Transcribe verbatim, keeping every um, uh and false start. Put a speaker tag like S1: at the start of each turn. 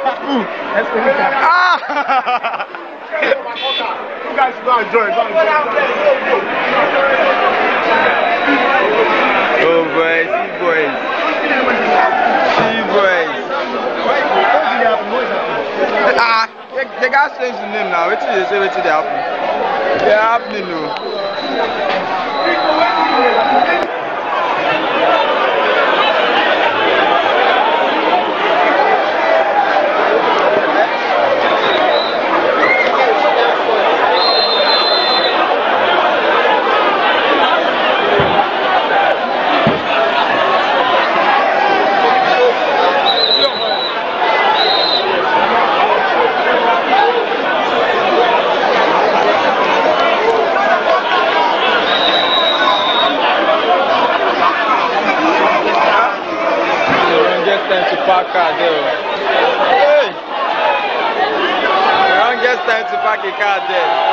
S1: Ah!
S2: You guys should go and join.
S1: Oh boys, see boys. See boys. Ah, they, they got changed the name now. Wait till they say wait till they happen. They're happening now. Placcards, hey! You don't get time to pack a card there.